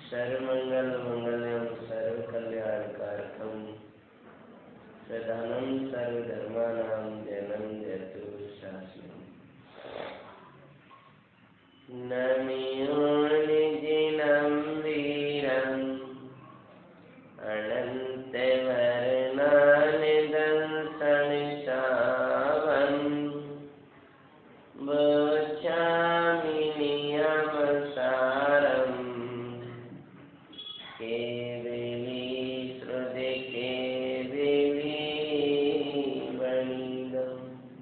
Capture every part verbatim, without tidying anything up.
सर्वमंगल मंगलम सर्वकल्याणकारकम प्रधानम सर्वधर्मानां जयनं जयतु शास्त्रम्। नमियो निजिनं वीरम् अनन्तवर्णानिदंसन शावन् बोचामि नियमसारम् केवली श्रुति केवली वणिदम्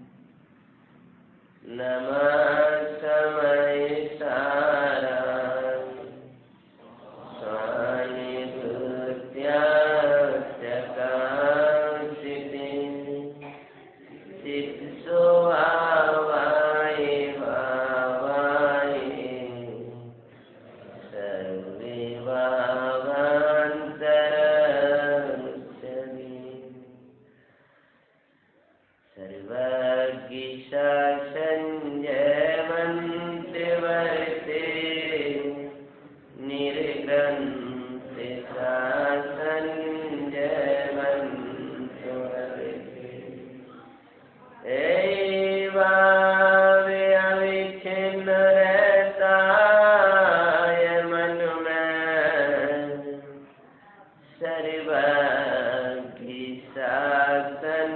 नमः समय सारा स्वानुभूत्या चकांसिते चित्सुभावाय भावाय सर्वे भावान्तरमुच्यते सर्वज्ञ संजयवन्तिवर्ते निर्ग्रन्थि संजयवन्तिवर्ते एवावे अविच्छिन्न रहताय मन में सर्वज्ञ शासन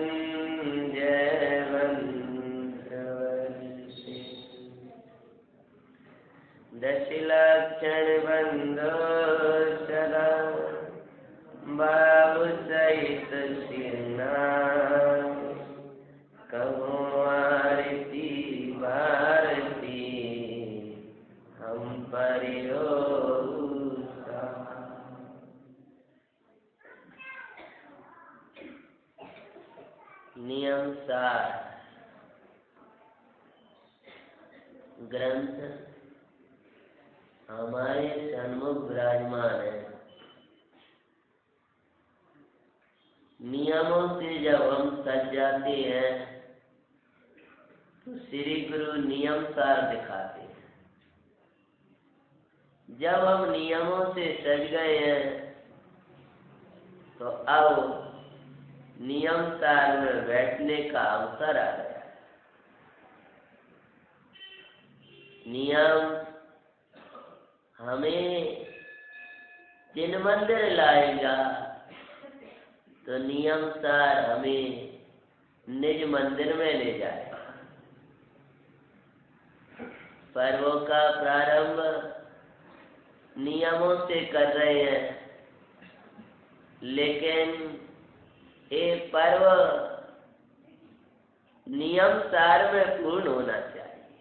दश लक्षण बंधो सदा बाबू सहित सिरना कहो आरती भारती हम परियो नियम सार ग्रंथ हमारे सन्मुख विराजमान है। नियमों से जब हम सज जाते हैं तो श्री गुरु नियम सार दिखाते हैं। जब हम नियमों से सज गए हैं तो अब नियम सार में बैठने का अवसर आ गया। नियम हमें जिन मंदिर लाएगा तो नियम सार हमें निज मंदिर में ले जाएगा। पर्वों का प्रारंभ नियमों से कर रहे हैं, लेकिन एक पर्व नियम सार में पूर्ण होना चाहिए।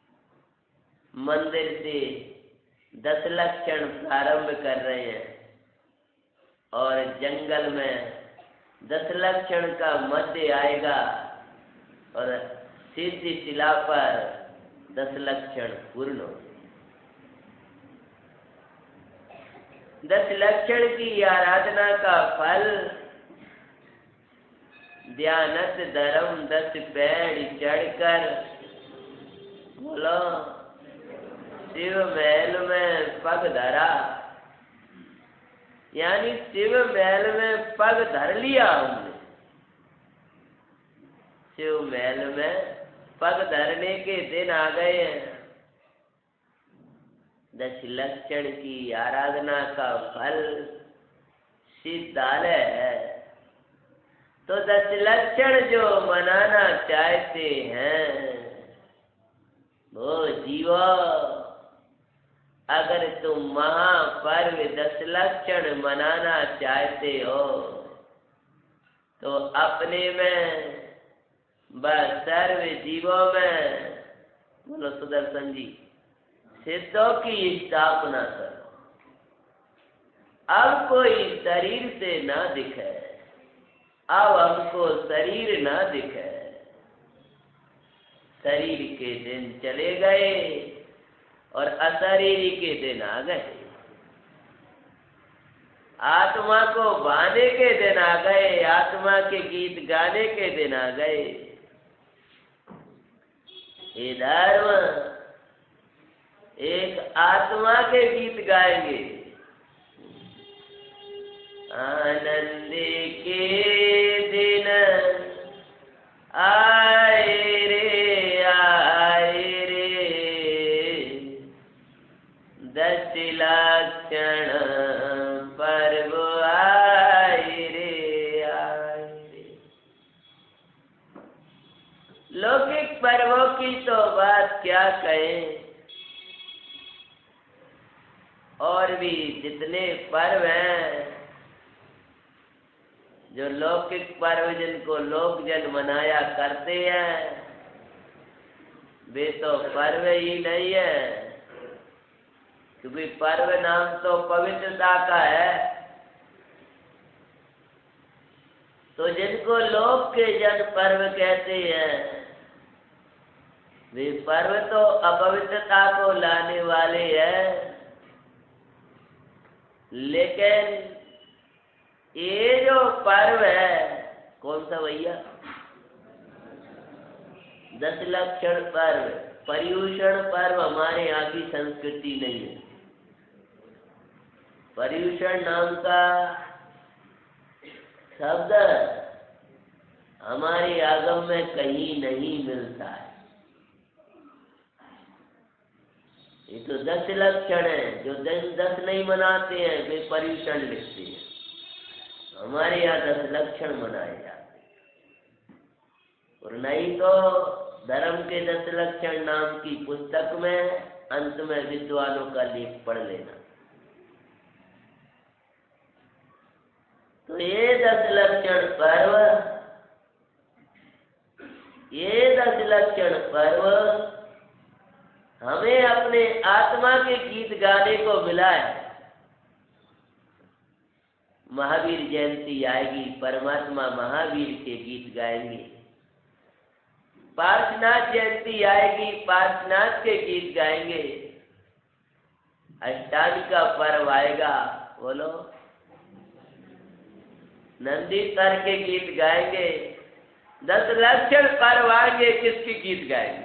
मंदिर से दस लक्षण प्रारंभ कर रहे हैं और जंगल में दस लक्षण का मध्य आएगा और सीधी शिला पर दस लक्षण पूर्ण हो। दस लक्षण की आराधना का फल ध्यानत धर्म दस पेड़ चढ़कर बोलो शिव महल में पग धरा, यानी शिव महल में पग धर लिया हमने। शिव महल में पग धरने के दिन आ गए हैं। दस लक्षण की आराधना का फल सिद्धालय है। तो दस लक्षण जो मनाना चाहते हैं वो जीवो, अगर तुम महापर्व दस लक्षण मनाना चाहते हो तो अपने में व सर्व जीवों में बोलो सुदर्शन जी सिद्धों की स्थापना करो। अब कोई शरीर से ना दिखे, अब हमको शरीर ना दिखे। शरीर के दिन चले गए और अशरीरी के दिन आ गए। आत्मा को बांधे के दिन आ गए, आत्मा के गीत गाने के दिन आ गए। ये धर्म एक आत्मा के गीत गाएंगे, आनंद के दिन आए रे आए रे, दस लक्षण पर्व आए रे आए रे। लौकिक पर्वों की तो बात क्या कहें, और भी जितने पर्व हैं, जो लौकिक पर्व जिनको लोग जन मनाया करते हैं, वे तो पर्व ही नहीं है, क्योंकि पर्व नाम तो पवित्रता का है। तो जिनको लोग के जन पर्व कहते हैं, वे पर्व तो अपवित्रता को लाने वाले हैं। लेकिन ये जो पर्व है, कौन सा भैया? दस लक्षण पर्व, पर्यूषण पर्व हमारे यहाँ की संस्कृति नहीं है। पर्यूषण नाम का शब्द हमारे आगम में कहीं नहीं मिलता है। ये तो दस लक्षण है, जो दस दस नहीं मनाते हैं वे पर्यूषण लिखते हैं। हमारे यहाँ दस लक्षण मनाए जाते हैं। और नहीं तो धर्म के दस लक्षण नाम की पुस्तक में अंत में विद्वानों का लेख पढ़ लेना। तो ये दस लक्षण पर्व, ये दस लक्षण पर्व हमें अपने आत्मा के गीत गाने को मिला है। महावीर जयंती आएगी, परमात्मा महावीर के गीत गाएंगे। पार्श्वनाथ जयंती आएगी, पार्श्वनाथ के गीत गाएंगे। अष्टादशी का पर्व आएगा, बोलो, नंदीश्वर के गीत गाएंगे। दस लक्षण पर्व आएंगे, किसके गीत गाएंगे?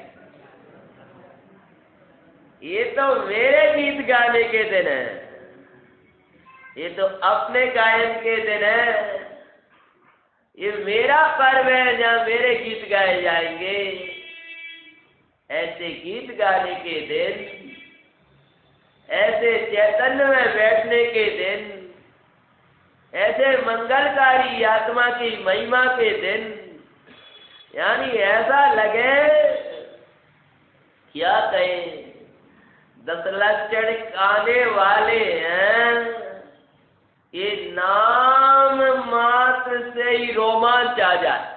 ये तो मेरे गीत गाने के दिन है, ये तो अपने गायन के दिन है। ये मेरा पर्व है जहाँ मेरे गीत गाए जाएंगे। ऐसे गीत गाने के दिन, ऐसे चैतन्य में बैठने के दिन, ऐसे मंगलकारी आत्मा की महिमा के दिन, यानी ऐसा लगे, क्या कहें, दस लक्षण आने वाले हैं। ये नाम मात्र से ही रोमांच आ जाए,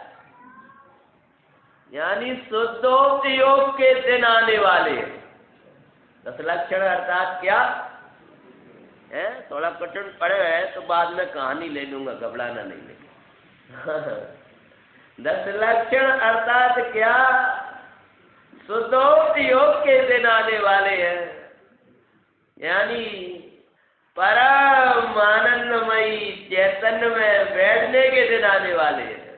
यानी शुद्धोक्त योग के दिन आने वाले हैं। दस लक्षण अर्थात क्या है? थोड़ा कठिन पड़े है तो बाद में कहानी ले लूंगा, घबराना नहीं लेगा। दस लक्षण अर्थात क्या? शुद्धोक्त योग के दिन आने वाले हैं, यानी परम आनंदमयी चैतन्य में बैठने के दिन आने वाले हैं।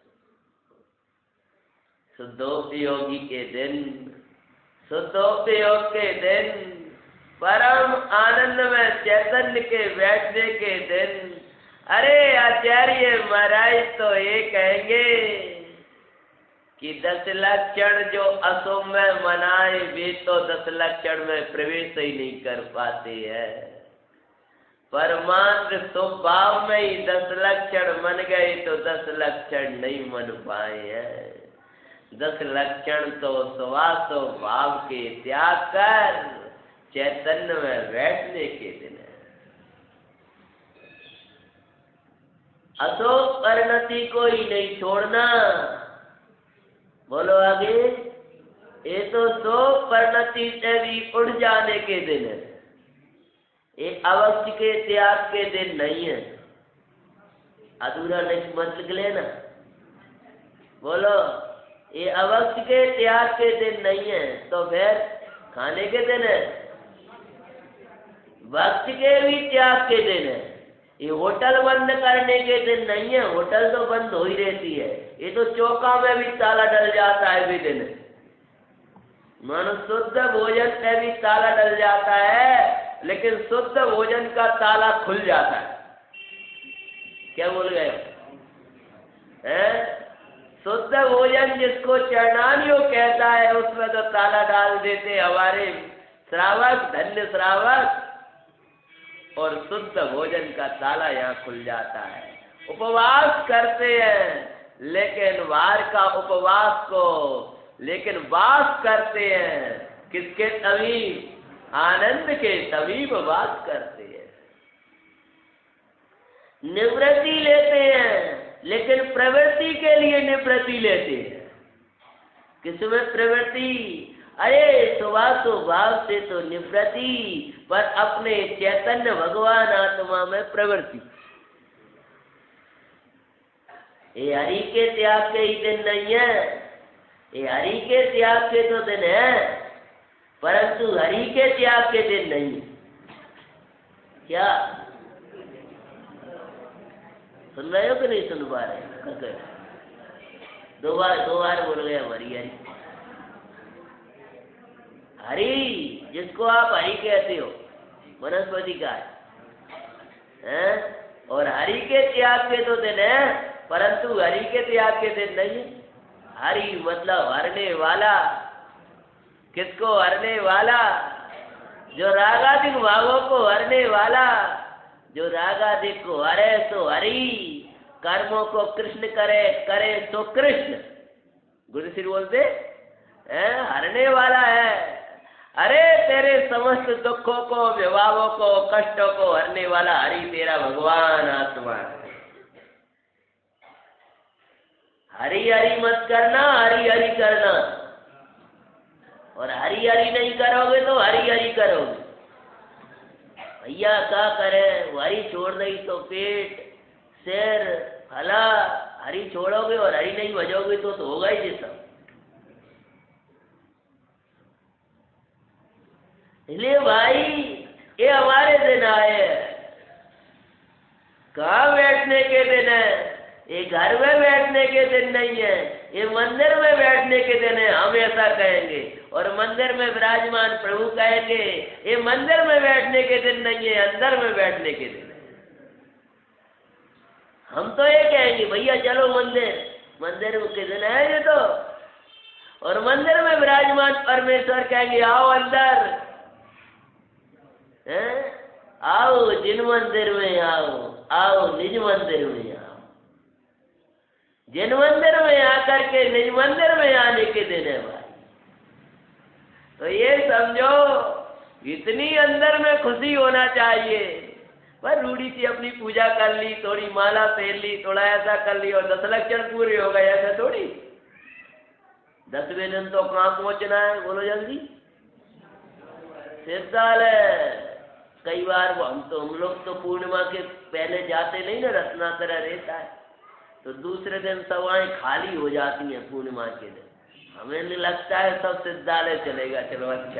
शुद्धोक्त योगी के दिन, शुद्धोक्त योग के दिन, परम आनंद में चैतन्य के बैठने के दिन। अरे आचार्य महाराज तो ये कहेंगे कि दस लक्षण जो असुम में मनाए, वे तो दस लक्षण में प्रवेश ही नहीं कर पाते हैं। परमात्र स्वभाव में ही दस लक्षण मन गए तो दस लक्षण नहीं मन पाए हैं। दस लक्षण तो स्वास्थ्य भाव के त्याग कर चैतन्य में बैठने के दिन है। असो परिणति को ही नहीं छोड़ना। बोलो आगे। ये तो सो परिणति से भी उड़ जाने के दिन है, ये अवश्य के त्याग के दिन नहीं है। अधूरा नहीं मत लिख लेना। बोलो, ये अवश्य के त्याग के दिन नहीं है तो फिर खाने के दिन है, वक्त के भी त्याग के दिन है। ये होटल बंद करने के दिन नहीं है, होटल तो बंद हो ही रहती है। ये तो चौका में भी ताला डल जाता है भी दिन। मानो शुद्ध भोजन में भी ताला डल जाता है, लेकिन शुद्ध भोजन का ताला खुल जाता है। क्या बोल गए हैं? शुद्ध भोजन जिसको चरणानियों कहता है उसमें तो ताला डाल देते हमारे श्रावक, धन्य श्रावक, और शुद्ध भोजन का ताला यहाँ खुल जाता है। उपवास करते हैं लेकिन वार का उपवास को लेकिन वास करते हैं किसके तभी? आनंद के तभी वास करते हैं। निवृत्ति लेते हैं लेकिन प्रवृत्ति के लिए निवृत्ति लेते हैं। किसमें प्रवृत्ति? अरे स्वभाव स्वभाव से तो निवृत्ति, पर अपने चैतन्य भगवान आत्मा में प्रवृत्ति। ये हरि के त्याग के ही दिन नहीं है, ये हरि के त्याग के तो दिन है, परंतु हरि के त्याग के दिन नहीं। क्या सुन रहे हो कि नहीं सुन पा रहे? दो बार दो बार बोल गए हरी हरी। हरि जिसको आप हरि कहते हो वनस्पति का है, और हरि के त्याग के तो दिन है, परंतु हरि के त्याग के दिन नहीं है। हरि मतलब हरने वाला। किसको हरने वाला? जो रागादिक भावों को हरने वाला। जो रागादिक को हरे सो हरि, कर्मों को कृष्ण करे, करे तो कृष्ण। गुरु श्री बोलते हैं हरने वाला है। अरे तेरे समस्त दुखों को, विभावों को, कष्टों को हरने वाला हरि तेरा भगवान आत्मा है। हरि हरि मत करना, हरि हरि करना। और हरि हरि नहीं करोगे तो हरि हरि करोगे। भैया क्या करे, हरि छोड़ नहीं तो पेट, सिर, हला, हरि छोड़ोगे और हरि नहीं बजोगे तो, तो होगा ही जैसा। इसलिए भाई ये हमारे दिन आए, कहाँ बैठने के दिन है? ये घर में बैठने के दिन नहीं है, ये मंदिर में बैठने के दिन है। हम ऐसा कहेंगे और मंदिर में विराजमान प्रभु कहेंगे ये मंदिर में बैठने के दिन नहीं है, अंदर में बैठने के दिन है। हम तो ये कहेंगे भैया चलो मंदिर, मंदिर के दिन है ये तो। और मंदिर में विराजमान परमेश्वर कहेंगे आओ अंदर, हैं? आओ जिन मंदिर में आओ, आओ निज मंदिर में आओ। जिन मंदिर में आकर के निज मंदिर में आने के दिन है भाई। तो ये समझो इतनी अंदर में खुशी होना चाहिए। पर रूढ़ी से अपनी पूजा कर ली, थोड़ी माला पहन ली, थोड़ा ऐसा कर ली और दस लक्षण पूरे हो गए, ऐसा थोड़ी। दसवें दिन तो कहाँ पहुंचना है बोलो जल्दी? सिद्धालय। कई बार हम तो हम लोग तो पूर्णिमा के पहले जाते नहीं ना, रत्नाकरा रहता है, तो दूसरे दिन सवाएं खाली हो जाती हैं पूर्णिमा के दिन। हमें नहीं लगता है सब सिद्धालय चलेगा, चलो अच्छा।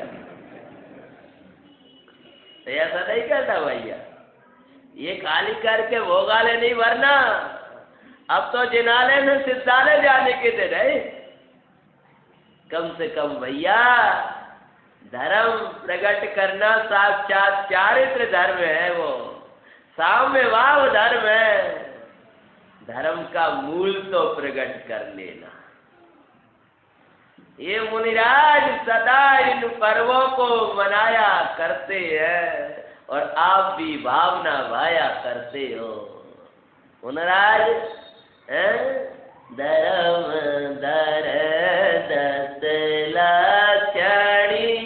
तो ऐसा नहीं करता भैया, ये खाली करके भोगाले नहीं भरना। अब तो जिनालय में सिद्धालय जाने के दिन है। कम से कम भैया धर्म प्रकट करना साक्षात चारित्र धर्म है, वो साम्य भाव धर्म है। धर्म का मूल तो प्रकट कर लेना। ये मुनिराज सदा इन पर्वों को मनाया करते हैं और आप भी भावना भाया करते हो। मुनिराज धर्म दर दस लक्षणी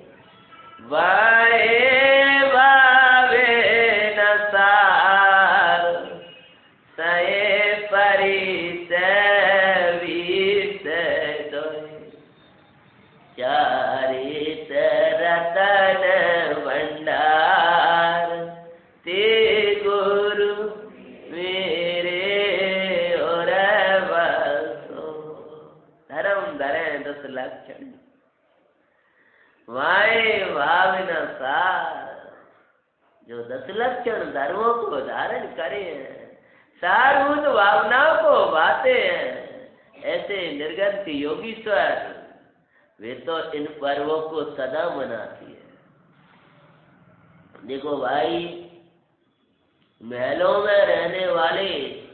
वाए भावे न सार सये परिचय विषय दो चारित रतन भंडार ते गुरु मेरे और बसो। धर्म धरे दस लक्षण वाए भावना सार, जो दस लक्षण धर्मों को धारण करे हैं, सारभूत भावनाओं को बाते हैं, ऐसे निर्गत योगीश्वर वे तो इन पर्वों को सदा मनाती है। देखो भाई महलों में रहने वाले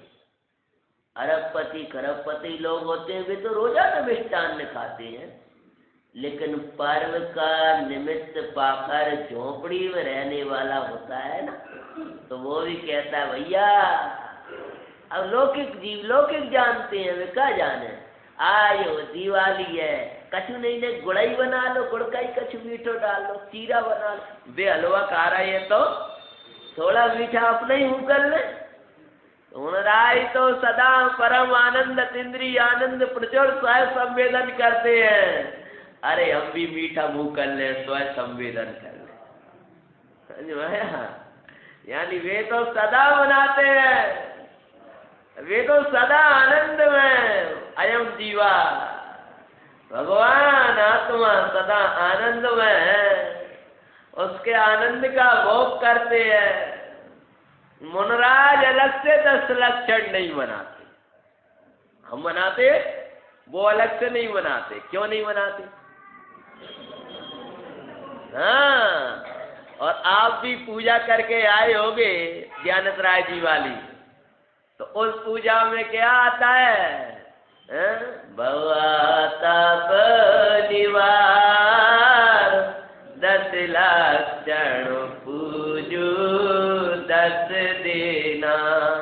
अरबपति खरबपति लोग होते हैं, वे तो रोजाना मिष्टान्न खाते हैं, लेकिन पर्व का निमित्त पाकर झोपड़ी में रहने वाला होता है ना, तो वो भी कहता है भैया अब लौकिक जीव लौकिक जानते हैं, वे क्या जाने, आयो दिवाली है, कछु नहीं ने गुड़ाई बना लो, गुड़ का ही कछु मीठो डाल लो, चीरा बना लो, बे हलवा खा रहा है तो थोड़ा मीठा अपने ही मुँह कर ले। राय तो सदा परम आनंद इंद्रिय आनंद प्रचुर स्वयं संवेदन करते हैं, अरे हम भी मीठा मुंह कर ले, स्वयं संवेदन कर ले, समझ में? यानी वे तो सदा मनाते हैं, वे तो सदा आनंद में, अयम जीवा भगवान आत्मा सदा आनंद में है, उसके आनंद का भोग करते हैं। मुनराज अलग से दस लक्षण नहीं मनाते, हम मनाते, वो अलग से नहीं मनाते। क्यों नहीं मनाते? हाँ, और आप भी पूजा करके आए होगे ज्ञानत राय जी वाली, तो उस पूजा में क्या आता है? भवाताप निवार दस लक्षण पूजू दस देना।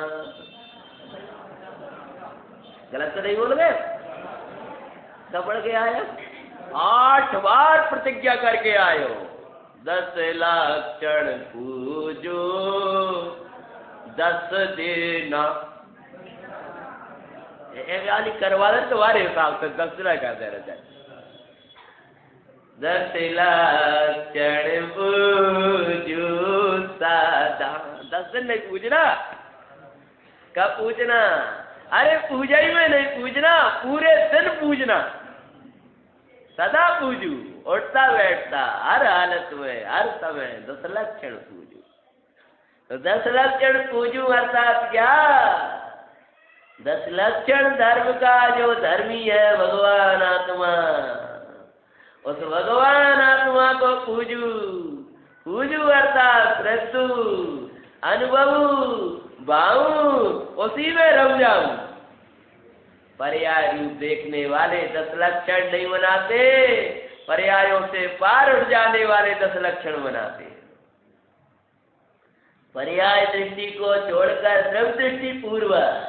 गलत तो नहीं बोल गए? कब पढ़ के आए? आठ बार प्रतिज्ञा करके आए हो, दस लक्षण पूजो दस देना। यानी करवा दे तुम्हारे हिसाब से दस दिन करते रहते हैं। दस लक्षण पूजो सदा, दस दिन नहीं पूजना। कब पूजना? अरे पूजा ही में नहीं पूजना, पूरे दिन पूजना, सदा पूजू, उठता बैठता हर हालत में हर समय दस लक्षण पूजू। तो दस लक्षण पूजू अर्थात क्या? दस लक्षण धर्म का जो धर्मी है भगवान आत्मा, उस भगवान आत्मा को पूजू। पूजू अर्थात श्रद्धू, अनुभवू, बाऊ, उसी में रम जाऊं। पर्याय रूप देखने वाले दस लक्षण नहीं मनाते, पर्यायों से पार उठ जाने वाले दस लक्षण मनाते। पर्याय दृष्टि को छोड़कर द्रव्य दृष्टि पूर्वक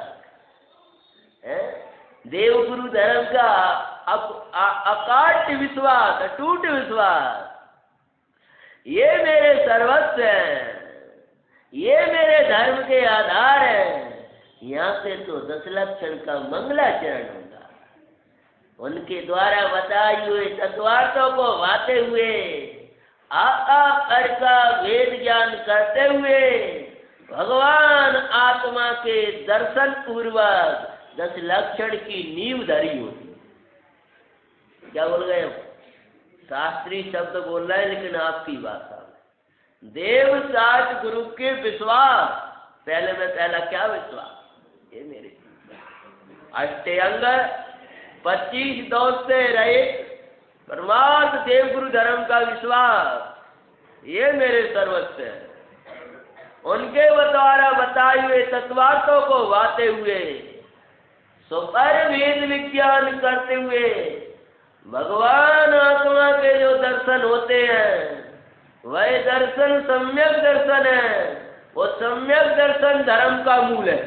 देव गुरु धर्म का अकाट्य विश्वास, अटूट विश्वास, ये मेरे सर्वस्व हैं, ये मेरे धर्म के आधार हैं। यहाँ से तो दस लक्षण का मंगलाचरण होगा। उनके द्वारा बताए हुए तत्वार्थों को भाते हुए आकार का वेद ज्ञान करते हुए भगवान आत्मा के दर्शन पूर्वक दस लक्षण की नींव धरी होती। क्या बोल गए? शास्त्रीय शब्द बोल रहे हैं लेकिन आपकी भाषा में। देव साच गुरु के विश्वास, पहले में पहला क्या विश्वास? ये मेरे अष्टांग पच्चीस दोष से रहे परमार्थ देव गुरु धर्म का विश्वास, ये मेरे सर्वस्व है। उनके द्वारा बताए हुए तत्वार्थों को भाते हुए सुपर वेद विज्ञान करते हुए भगवान आत्मा के जो दर्शन होते हैं वह दर्शन सम्यक दर्शन है। वो सम्यक दर्शन धर्म का मूल है,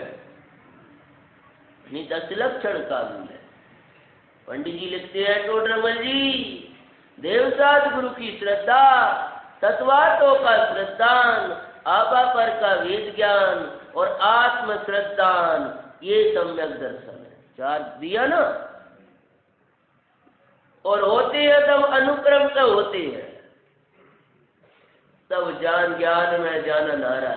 नहीं दस लक्षण का मूल है। पंडित जी लिखते हैं टोडरमल जी, देवसात गुरु की श्रद्धा, तत्वार्थों का श्रद्धान, आपा पर का वेद ज्ञान और आत्म श्रद्धान, ये सम्यक दर्शन है। चार दिया ना। और होते हैं तब अनुक्रम से होते हैं, तब जान ज्ञान में जाना नारा।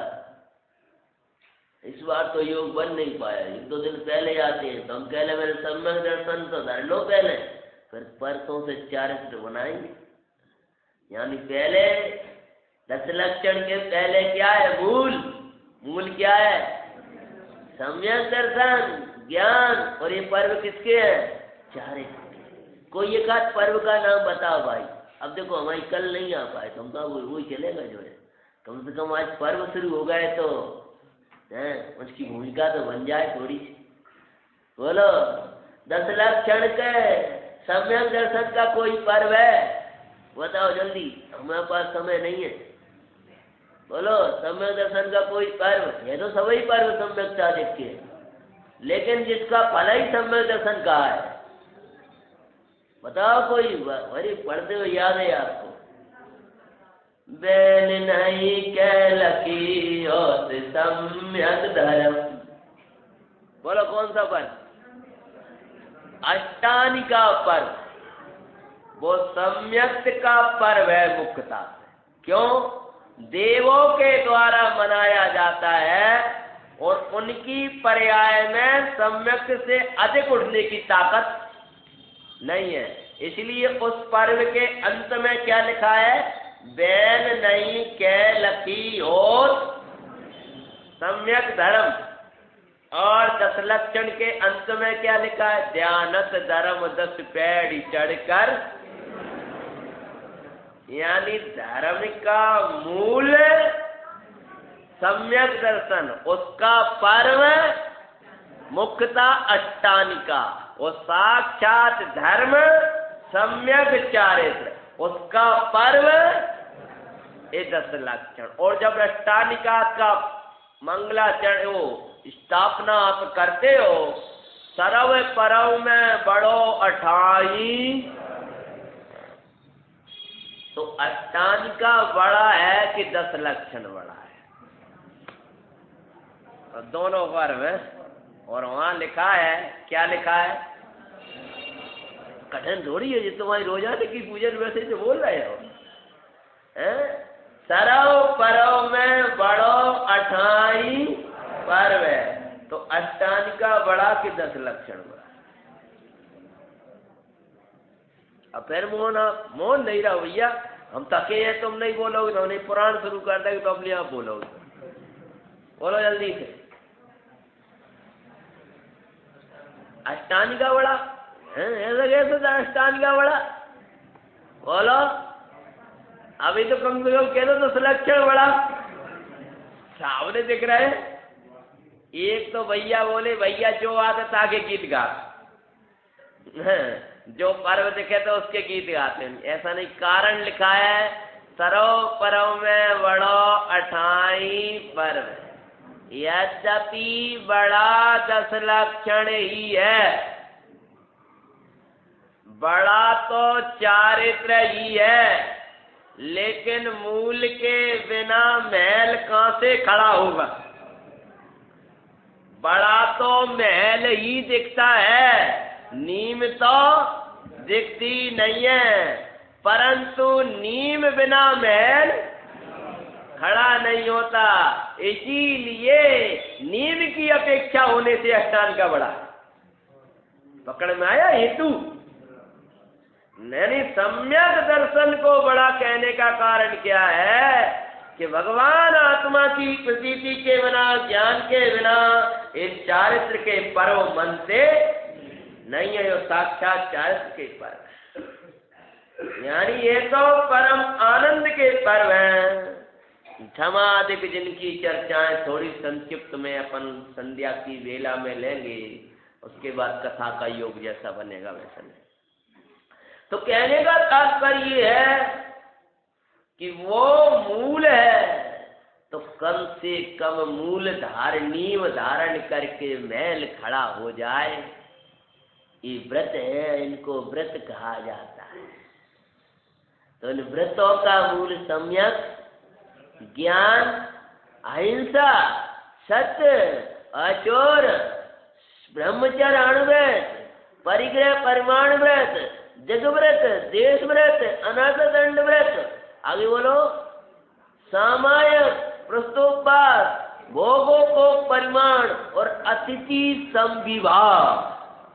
इस बार तो योग बन नहीं पाया, एक दो दिन पहले आते हैं तो हम पहले मेरे सम्यक दर्शन तो धर लो पहले, फिर परसों से चार बनाएंगे। यानी पहले दस लक्षण के पहले क्या है? मूल। मूल क्या है? सम्यक दर्शन, ज्ञान। और ये पर्व किसके हैं? चारे। कोई एक आध पर्व का नाम बताओ भाई। अब देखो हमारी कल नहीं आ पाए, तुम तो वही चलेगा जो है। कम से कम आज पर्व शुरू हो गए तो हैं, उसकी भूमिका तो बन जाए थोड़ी सी। बोलो, दस लक्षण के सम्यक दर्शन का कोई पर्व है? बताओ जल्दी, हमारे पास समय नहीं है। बोलो, सम्यक दर्शन का कोई पर्व? ये तो सभी पर्व सम्यक चालित के, लेकिन जिसका फल ही सम्यक दर्शन का है, बताओ कोई। अरे पढ़ते हुए याद है आपको? बैन नहीं कैलकी होत सम्यक धर्म। बोलो कौन सा पर्व? अष्टानिका पर्व। वो सम्यक का पर्व है मुख्यता। क्यों? देवों के द्वारा मनाया जाता है और उनकी पर्याय में सम्यक से अधिक उठने की ताकत नहीं है। इसलिए उस पर्व के अंत में क्या लिखा है? बैन नहीं कैलकी होत सम्यक धर्म। और दस लक्षण के अंत में क्या लिखा है? ध्यानत धर्म दस पैड़ी चढ़कर। यानी धर्म का मूल सम्यक दर्शन, उसका पर्व मुख्यता अष्टानिका, वो साक्षात धर्म सम्यक चारित्र, उसका पर्व ये दस लक्षण। और जब अष्टानिका का मंगलाचरण वो स्थापना आप करते हो, सर्व परव में बड़ो अठाई, तो अष्टानिका बड़ा है कि दस लक्षण बड़ा है? तो दोनों पर्व है। और वहां लिखा है, क्या लिखा है? कठिन थोड़ी है, ये तुम्हारी रोजाना की पूजन वैसे जो बोल रहे हो। सरव परव में बड़ो अठाई पर्व है, तो अष्टानिका बड़ा कि दस लक्षण बड़ा? अब फिर मोहन मोहन नहीं रहा भैया, हम थके हैं, तुम नहीं बोलोगे तो नहीं पुराण शुरू कर देंगे, तो अपने आप बोलोगे। बोलो जल्दी से। अष्टानिका बड़ा है? ऐसा कैसे अष्टानिका बड़ा? बोलो, अभी तो कम से कम कह दो दस लक्षण बड़ा। सामने दिख रहा है। एक तो भैया बोले, भैया जो आदत आगे गीत गा, जो पर्व दिखे तो उसके गीत गाते हैं। ऐसा नहीं, कारण लिखा है सर्व पर्व में बड़ो अठाई पर्व, यद्यपि बड़ा दस लक्षण ही है, बड़ा तो चारित्र ही है, लेकिन मूल के बिना महल कहां से खड़ा होगा? बड़ा तो महल ही दिखता है, नीम तो दिखती नहीं है, परंतु नीम बिना महल खड़ा नहीं होता। इसीलिए नीम की अपेक्षा होने से अष्टांग का बड़ा। पकड़ में आया हेतु? नहीं, सम्यक दर्शन को बड़ा कहने का कारण क्या है कि भगवान आत्मा की प्रतीति के बिना, ज्ञान के बिना इस चारित्र के पर्व मनते नहीं है। ये साक्षात चारित्र के पर्व, यानी ये तो परम आनंद के पर्व हैं। क्षमादिक जिनकी चर्चाएं थोड़ी संक्षिप्त में अपन संध्या की वेला में लेंगे, उसके बाद कथा का योग जैसा बनेगा वैसा नहीं। तो कहने का तात्पर्य है कि वो मूल है, तो कम से कम मूल धारणीव धारण करके महल खड़ा हो जाए। ये व्रत है, इनको व्रत कहा जाता है। तो इन व्रतों का मूल सम्यक ज्ञान, अहिंसा, सत्य, अचोर, ब्रह्मचर्य, अणुव्रत, परिग्रह, परिमाण व्रत, जगव्रत, देश व्रत, अनाथ दंड व्रत, आगे बोलो, सामायक, प्रस्तोपवास, भोगों को परिमाण और अतिथि संविभाग।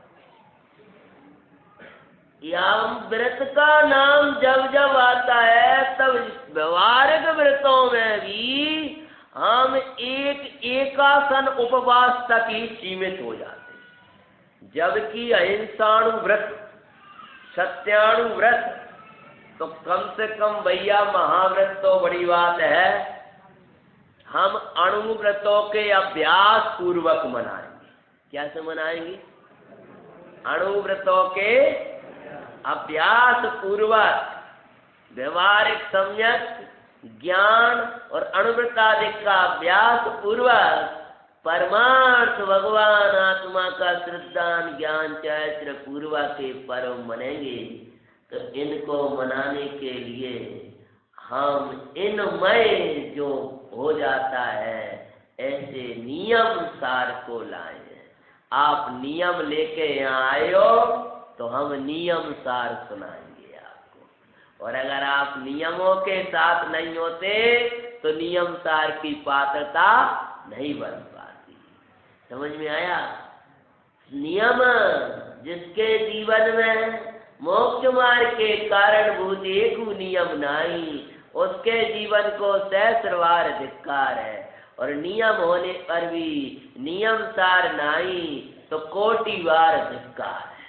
यह व्रत का नाम जब जब आता है तब व्यवहारिक व्रतों में भी हम एक एकासन उपवास तक ही सीमित हो जाते हैं, जबकि अहिंसाणु व्रत, सत्याणु व्रत तो कम से कम भैया महाव्रत तो बड़ी बात है। हम अणुव्रतों के अभ्यास पूर्वक मनाएंगे। क्या से मनाएंगे? अणुव्रतों के अभ्यास पूर्वक, व्यवहारिक सम्यक ज्ञान और अणुव्रतादि का अभ्यास पूर्वक परमार्थ भगवान आत्मा का श्रद्धान ज्ञान चैत्र पूर्वा के पर्व मनेंगे। तो इनको मनाने के लिए हम इनमय जो हो जाता है ऐसे नियम सार को लाए। आप नियम लेके यहाँ आए हो तो हम नियम सार सुनाएंगे आपको, और अगर आप नियमों के साथ नहीं होते तो नियम सार की पात्रता नहीं बन पाती। समझ में आया? नियम जिसके जीवन में मोक्ष मार्ग के कारणभूत एक नियम नहीं, उसके जीवन को सहस्रवार धिक्कार है। और नियम होने पर भी नियम सार नहीं तो कोटि बार धिक्कार है।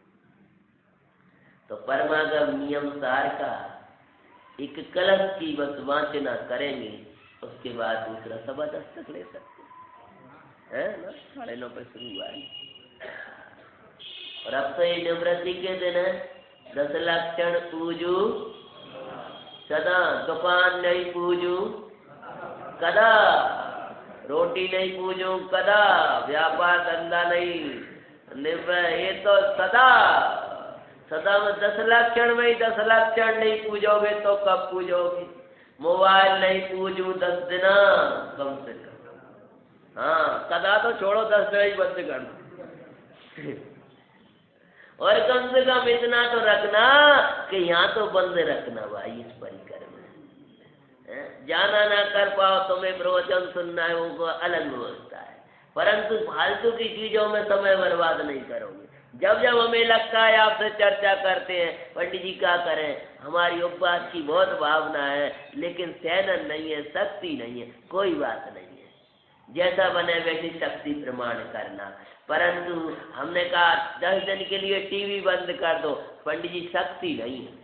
तो परमागम नियम सार का एक कलश की बस वांचना करेंगे, उसके बाद दूसरा सवा दस तक ले सकते हैं ना। साढ़े नौ पे शुरू हुआ है और अब तो ये निवृत्ति के दिन है। दस लक्षण पूजू सदा, दुकान नहीं पूजू कदा, रोटी नहीं पूजू कदा, व्यापार धंधा नहीं, ये तो सदा सदा में दस लक्षण में ही दस लक्षण नहीं पूजोगे तो कब पूजोगे? मोबाइल नहीं पूजू दस दिन कम से कम। हाँ, कदा तो छोड़ो, दस दिन ही बंद कर दो। और कम से कम इतना तो रखना कि यहाँ तो बंद रखना भाई इस परिकर में। जाना ना कर पाओ, तुम्हें प्रवचन सुनना है, वो अलग व्यवस्था है, परंतु फालतू की चीजों में समय बर्बाद नहीं करोगे। जब जब हमें लगता है आपसे चर्चा करते हैं, पंडित जी क्या करें, हमारी उपवास की बहुत भावना है लेकिन सहन नहीं है, शक्ति नहीं है, कोई बात नहीं है, जैसा बने वैसी शक्ति प्रमाण करना। परंतु हमने कहा दस दिन के लिए टीवी बंद कर दो, पंडित जी शक्ति नहीं है।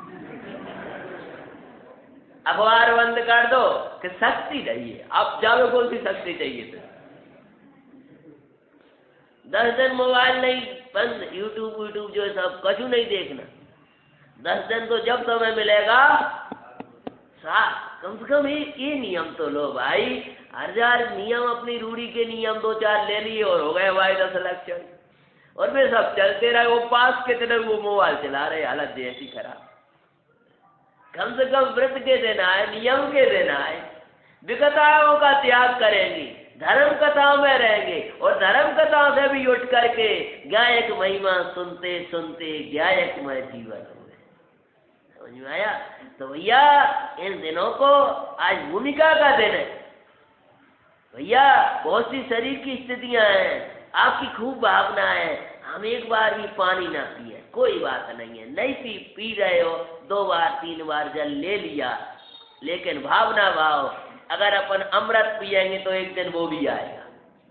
अखबार बंद कर दो कि शक्ति नहीं है। अब जाओ कौन सी शक्ति चाहिए? तो दस दिन मोबाइल नहीं बंद, यूट्यूब यूट्यूब जो है सब कछु नहीं देखना। दस दिन तो जब समय मिलेगा साथ कम से कम ये ये नियम तो लो भाई। हजार नियम अपनी रूढ़ी के नियम दो चार ले लिए और हो गए भाई दस लक्षण, और फिर सब चलते रहे। वो पास के तरह वो मोबाइल चला रहे, हालत जैसी खराब। कम से कम व्रत के दिन आए, नियम के दिन आए, विकताओं का त्याग करेंगे, धर्म कथाओं में रहेंगे और धर्म कथाओं से भी उठ करके गायक महिमा सुनते सुनते गायकमय जीवन हुए। समझ में आया? तो भैया इन दिनों को आज भूमिका का दिन है भैया। बहुत सी शरीर की स्थितियां हैं, आपकी खूब भावना है, हम एक बार भी पानी ना पिए, कोई बात नहीं है, नहीं पी पी रहे हो, दो बार तीन बार जल ले लिया, लेकिन भावना भाव अगर अपन अमृत पिएंगे तो एक दिन वो भी आएगा।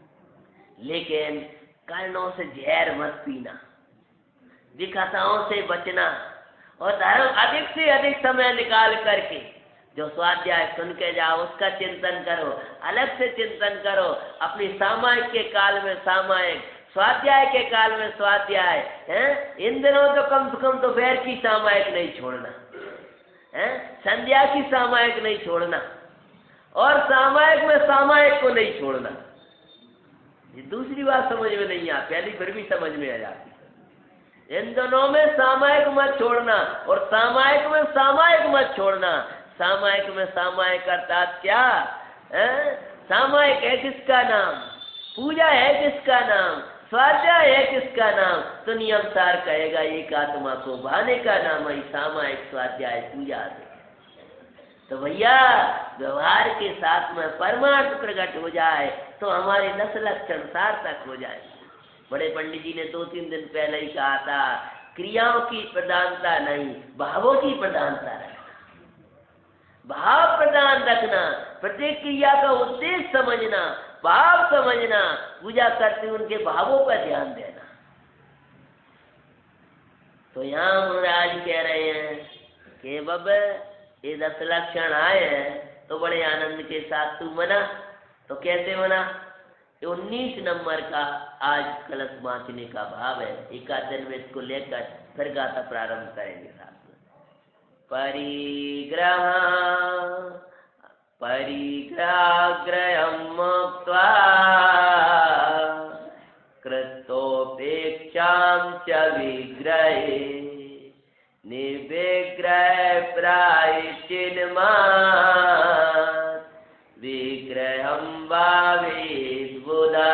लेकिन कर्णों से जहर मत पीना, विकताओं से बचना, और धर्म अधिक से अधिक समय निकाल करके जो स्वाध्याय सुन के जाओ उसका चिंतन करो, अलग से चिंतन करो। अपनी सामायिक के काल में सामायिक, स्वाध्याय के काल में स्वाध्याय है। इन दिनों तो कम से कम दोपहर की सामायिक नहीं छोड़ना है, संध्या की सामायिक नहीं छोड़ना, और सामायिक में सामायिक को नहीं छोड़ना। ये दूसरी बात समझ में नहीं आ, पहली फिर भी समझ में आ जाती। इन दोनों में सामायिक मत छोड़ना और सामायिक में सामायिक मत छोड़ना। सामायिक में सामायिक अर्थात क्या है? सामायिक है किसका नाम, पूजा है किसका नाम, स्वाध्याय है किसका नाम? तो नियम सार कहेगा एक आत्मा को भाने का नाम है सामायिक स्वाध्याय पूजा है। तो भैया व्यवहार के साथ में परमार्थ प्रकट हो जाए तो हमारे दस लक्षण सार्थक हो जाए। बड़े पंडित जी ने दो तीन दिन पहले ही कहा था, क्रियाओं की प्रधानता नहीं, भावों की प्रधानता रखना, भाव प्रदान रखना, प्रत्येक क्रिया का उद्देश्य समझना, भाव समझना, पूजा करते उनके भावों पर ध्यान देना। तो यहाँ महाराज कह रहे हैं कि बाबा ये दस लक्षण आए हैं, तो बड़े आनंद के साथ तू मना। तो कैसे मना? उन्नीस नंबर का आज कलश बांचने का भाव है। एक आध दिन में इसको लेकर फिर गाथा प्रारंभ करेंगे साथ में। परिग्रह परिग्रहं मुक्त्वा कृतोपेक्षां च विग्रहे निर्विग्रह प्रायश्चिन्मात् विग्रहं भावेत् बुधा।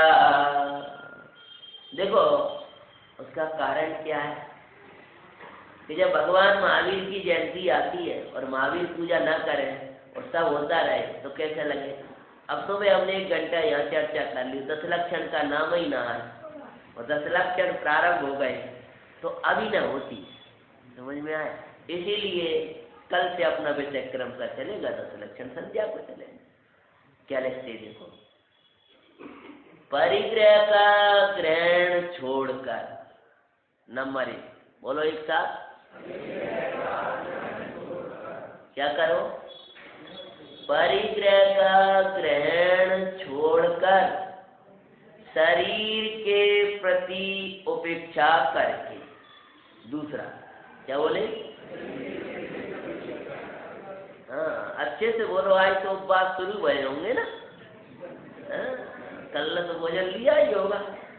देखो उसका कारण क्या है कि जब भगवान महावीर की जयंती आती है और महावीर पूजा न करें और सब होता रहे तो कैसे लगे? अब सुबह हमने एक घंटा यहाँ चर्चा कर ली, दस लक्षण का नाम ही ना है और दस लक्षण प्रारंभ हो गए तो अभी न होती। समझ में आया? इसीलिए कल से अपना विषय क्रम का चलेगा, दस लक्षण संध्या को चलेगा। क्या लिखते देखो, परिग्रह का ग्रहण छोड़कर, नंबर एक, बोलो एक साथ, क्या करो? परिग्रह का ग्रहण छोड़कर शरीर के प्रति उपेक्षा करके। दूसरा क्या बोले? हाँ अच्छे से बोलो, आज तो उपवास शुरू हुए होंगे ना। कल तो भोजन लिया ही होगा।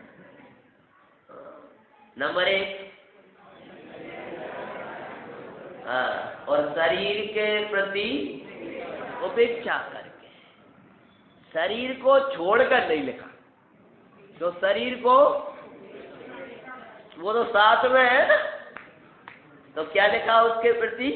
नंबर एक, हाँ, और शरीर के प्रति उपेक्षा करके। शरीर को छोड़कर नहीं लिखा, तो शरीर को वो तो साथ में है ना, तो क्या लिखा उसके प्रति?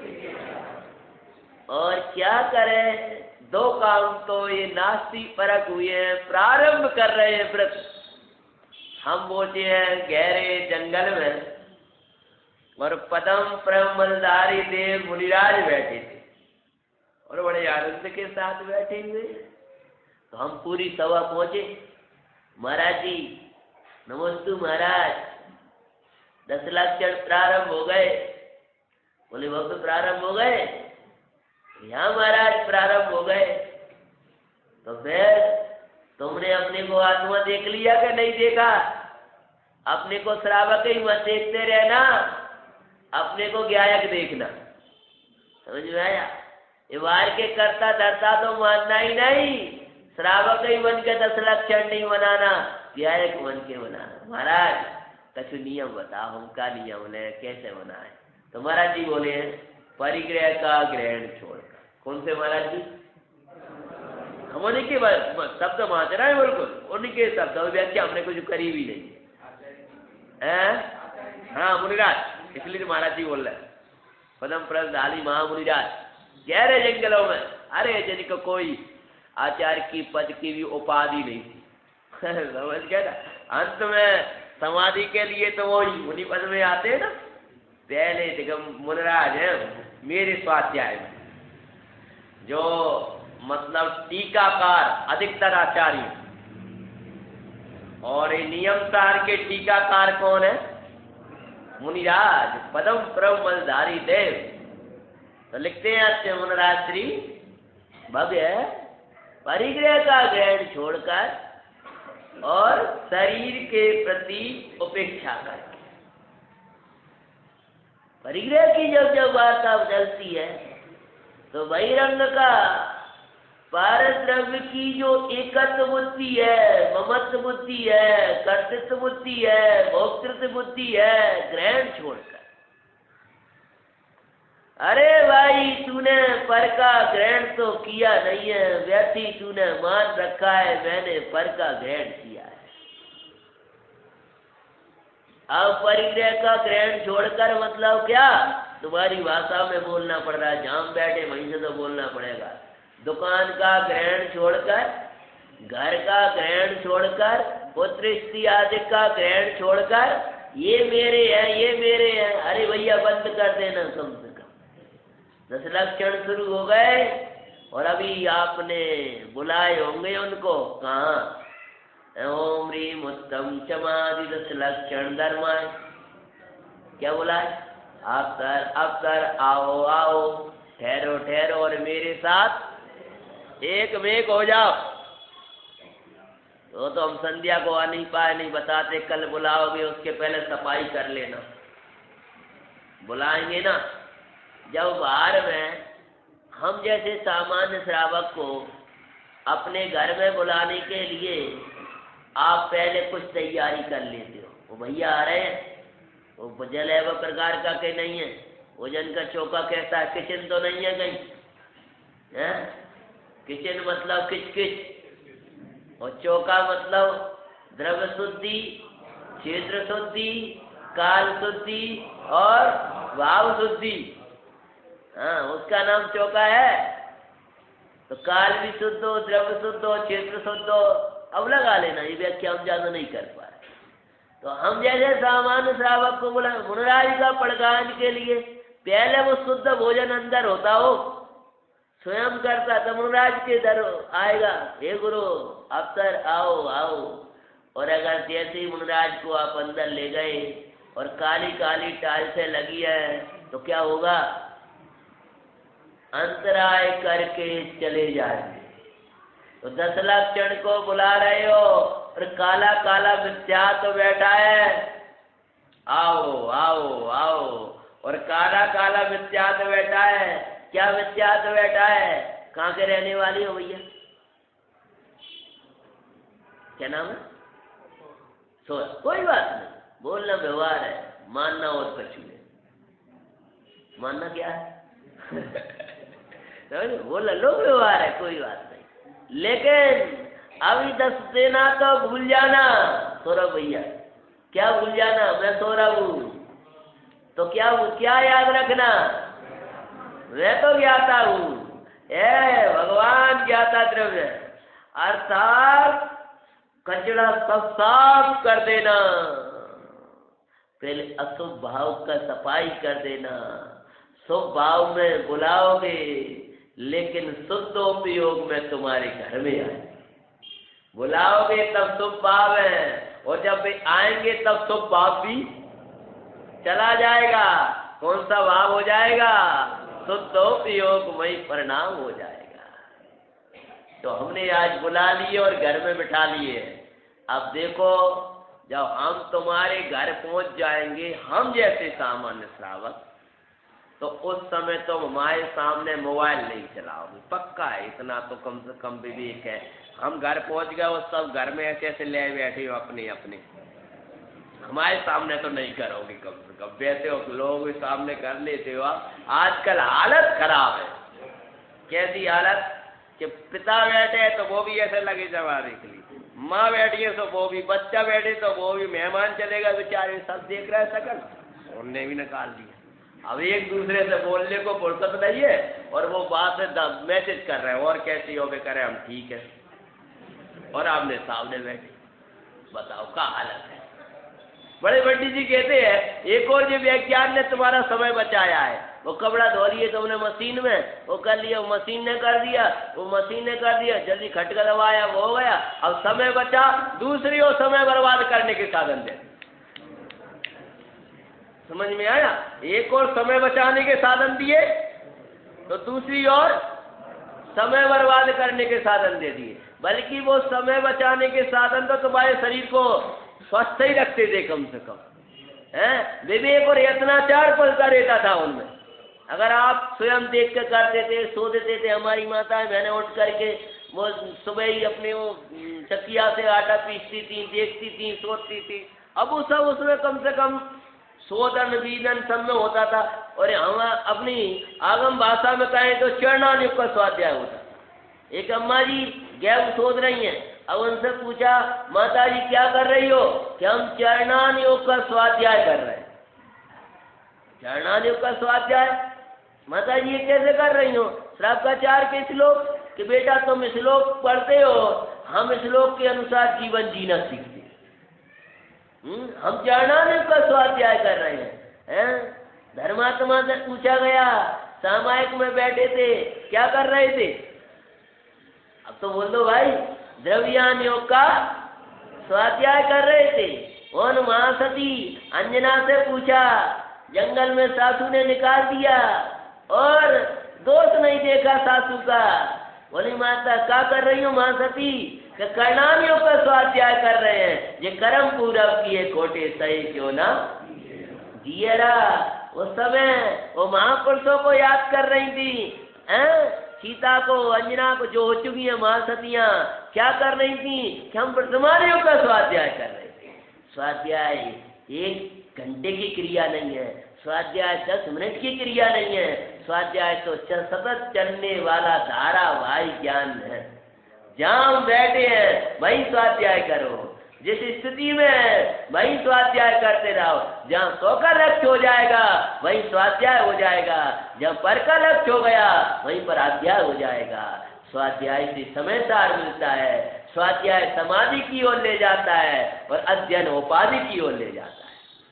और क्या करें? दो काम तो ये नास्ती परक हुए हैं, प्रारंभ कर रहे हैं व्रत। हम पहुंचे हैं गहरे जंगल में और पदम प्रमलधारी देव मुनिराज बैठे थे और बड़े आनंद के साथ बैठे हुए। तो हम पूरी सभा पहुंचे। महाराज जी नमस्तु महाराज, दस लक्षण प्रारंभ हो गए। बोले भक्त प्रारंभ हो गए? यहाँ महाराज प्रारंभ हो गए। तो फिर तुमने अपने को आत्मा देख लिया कि नहीं देखा? अपने को श्रावक ही मत देखते रहना, अपने को ज्ञायक देखना। समझ में आया? ये वार के करता धरता तो मानना ही नहीं, श्रावक ही बन के दस लक्षण नहीं बनाना, ज्ञायक बन के बनाना। महाराज कछु नियम बताओ, हम का नियम ले, कैसे बनाए? तो महाराज जी बोले परिग्रह का ग्रहण छोड़कर। कौन से महाराज जी? हम उन्हीं के शब्द मात्र है, बिल्कुल उन्हीं के शब्द, व्याख्या हमने कुछ करी भी नहीं है। हाँ मुनिराज, इसलिए तो महाराज जी बोल रहे हैं पदम प्रधाली महामुनिराज गहरे जंगलों में। अरे जिनको कोई आचार्य की पद की भी उपाधि नहीं थी समझ गया ना, अंत में समाधि के लिए तो वो मुनि पद में आते हैं ना। पहले देखो मुनिराज है मेरे स्वाध्याय में, जो मतलब टीकाकार अधिकतर आचार्य, और नियम सार के टीकाकार कौन है? मुनिराज पदम प्रमलधारी देव। तो लिखते हैं अच्छे मुनिराज श्री भव्य परिग्रह का ग्रहण छोड़कर और शरीर के प्रति उपेक्षा करके। परिग्रह की जब जब वार्ता चलती है तो बहिरंग का पारद्रव्य की जो एकत्व बुद्धि है, ममत्व बुद्धि है, कर्तृत्व बुद्धि है, भोक्तृत्व बुद्धि है, ग्रहण छोड़कर। अरे भाई तूने पर का ग्रहण तो किया नहीं है, व्यर्थी तूने मान रखा है मैंने पर का ग्रहण किया है। अब परिग्रह का ग्रहण छोड़कर मतलब क्या? तुम्हारी भाषा में बोलना पड़ रहा है, जहां बैठे वहीं से तो बोलना पड़ेगा। दुकान का ग्रहण छोड़कर, घर का ग्रहण छोड़कर, पुत्र स्त्री आदि का ग्रहण छोड़कर, ये मेरे हैं ये मेरे हैं। अरे भैया बंद कर देना, कम से कम दस लक्षण शुरू हो गए और अभी आपने बुलाए होंगे उनको, कहाँ? ओम ह्रीम उत्तम समाधि दस लक्षण धर्माए। क्या बुलाए? आप सर अब सर आओ आओ, ठहरो ठहरो और मेरे साथ एक में एक हो जाओ। वो तो हम संध्या को आ नहीं पाए, नहीं बताते, कल बुलाओगे उसके पहले सफाई कर लेना। बुलाएंगे ना, जब बाहर में हम जैसे सामान्य श्रावक को अपने घर में बुलाने के लिए आप पहले कुछ तैयारी कर लेते हो। वो भैया आ रहे हैं, वो जल है वो प्रकार का के नहीं है, भोजन का चौका कैसा है, किचन तो नहीं है कहीं है? किचन मतलब किच किच, और चौका मतलब द्रव्य शुद्धि, क्षेत्र शुद्धि, काल शुद्धि और भाव शुद्धि। हाँ, उसका नाम चौका है। तो काल भी शुद्ध हो, द्रव्य शुद्ध हो, क्षेत्र शुद्ध हो। अब लगा लेना, ये व्याख्या हम ज्यादा नहीं कर पाए। तो हम जैसे सामान्य श्रावक को बोला मुनराज का पड़कान के लिए पहले वो शुद्ध भोजन अंदर होता हो, स्वयं करता, तो मुनराज के दर आएगा, हे गुरु अब सर आओ आओ। और अगर जैसे ही मुनराज को आप अंदर ले गए और काली काली टाल से लगी है तो क्या होगा? अंतराय करके चले जाएंगे। तो दस लक्षण को बुला रहे हो और काला काला मिथ्या तो बैठा है, आओ आओ आओ। और काला काला मिथ्या तो बैठा है, क्या मिथ्या तो बैठा है? कहाँ के रहने वाली हो भैया? क्या नाम है? सो कोई बात नहीं, बोलना व्यवहार है, मानना और कुछ नहीं। मानना क्या है? बोला लो व्यवहार है, कोई बात नहीं। लेकिन अभी दस देना तो भूल जाना। सौरभ भैया क्या भूल जाना? मैं सौरभ हूँ तो क्या क्या याद रखना? मैं तो ज्ञाता हूँ, ए भगवान ज्ञाता द्रव्य, अर्थात कचड़ा सब साफ कर देना। पहले अशुभ भाव का सफाई कर देना। शुभ भाव में बुलाओगे लेकिन शुद्ध उपयोग में तुम्हारे घर में आए। बुलाओगे तब शुभ भाव है, और जब वे आएंगे तब शुभ भाव भी चला जाएगा। कौन सा भाव हो जाएगा? शुद्ध उपयोग में परिणाम हो जाएगा। तो हमने आज बुला लिए और घर में बिठा लिए। अब देखो, जब हम तुम्हारे घर पहुंच जाएंगे, हम जैसे सामान्य श्रावक, तो उस समय तुम तो हमारे सामने मोबाइल नहीं चलाओगे, पक्का है, इतना तो कम से कम विवेक है। हम घर पहुंच गए और सब घर में ऐसे ऐसे ले बैठे हो अपने अपने, हमारे सामने तो नहीं करोगे। कम से कम वैसे हो लोगों के सामने कर लेते हो आप। आजकल हालत खराब है। कैसी हालत कि पिता बैठे है तो वो भी ऐसे लगे जवाब के लिए, माँ बैठी है तो वो भी, बच्चा बैठे तो वो भी, मेहमान चलेगा बेचारे सब देख रहे हैं सकल, उनने भी निकाल दिया। अब एक दूसरे से बोलने को फुर्सत नहीं है और वो बात मैसेज कर रहे हैं, और कैसी हो? करे हम ठीक है, और आपने सामने बैठे, बताओ क्या हालत है। बड़े पंडित जी कहते हैं एक और जो विज्ञान ने तुम्हारा समय बचाया है, वो कपड़ा धो लिए तुमने मशीन में, वो कर लिया, वो मशीन ने कर दिया, वो मशीन ने कर दिया, जल्दी खटका दबाया, वो हो गया। अब समय बचा, दूसरी ओर समय बर्बाद करने के साधन दे। समझ में आया? एक और समय बचाने के साधन दिए तो दूसरी ओर समय बर्बाद करने के साधन दे दिए। बल्कि वो समय बचाने के साधन तो तुम्हारे शरीर को स्वस्थ ही रखते थे कम से कम, हैं? विवेक और यत्नाचार पलता रहता था उनमें। अगर आप स्वयं देख कर करते थे, सो देते थे। हमारी माताएं बहनें उठ करके वो सुबह ही अपने वो चकिया से आटा पीसती थी, देखती थी, सोती थी। अब वो सब उसमें कम से कम शोधन बीजन सब में होता था। और हम अपनी आगम भाषा में कहें तो चरणान युग का स्वाध्याय होता। एक अम्मा जी गेहूं शोध रही हैं, अब उनसे पूछा माता जी क्या कर रही हो? कि हम चरणान योग का स्वाध्याय कर रहे हैं। चरणान योग का स्वाध्याय? माता जी ये कैसे कर रही हो? श्रावकाचार्य के श्लोक कि बेटा तुम श्लोक पढ़ते हो, हम श्लोक के अनुसार जीवन जीना सीखते, हम चरणान योग का स्वाध्याय कर रहे हैं, हैं? धर्मात्मा से पूछा गया, सामायिक में बैठे थे, क्या कर रहे थे? अब तो बोल दो भाई, द्रव्यान योग का स्वाध्याय कर रहे थे। उन महासती अंजना से पूछा, जंगल में सासू ने निकाल दिया और दोष नहीं देखा सासू का, बोली माता क्या कर रही हो माँ सती? कि कर्णानियों का स्वाध्याय कर रहे हैं, ये कर्म पूरब किए खोटे सही क्यों ना जियरा। उस समय वो महापुरुषों को याद कर रही थी, हैं? सीता को, अंजना को, जो हो चुकी है माँ सतियां, क्या कर रही थी कि हम वर्तमानियों का स्वाध्याय कर रहे थे। स्वाध्याय एक घंटे की क्रिया नहीं है, स्वाध्याय दस मिनट की क्रिया नहीं है, स्वाध्याय तो सतत चलने वाला धारावाहिक ज्ञान है। जहां हम बैठे हैं वहीं स्वाध्याय करो, जिस स्थिति में है वहीं स्वाध्याय करते रहो। जहाँ सौ का लक्ष्य हो जाएगा वहीं स्वाध्याय हो जाएगा, जहाँ पर का लक्ष्य हो गया वहीं पर अध्याय हो जाएगा। स्वाध्याय से समय सार मिलता है, स्वाध्याय समाधि की ओर ले जाता है और अध्ययन उपाधि की ओर ले जाता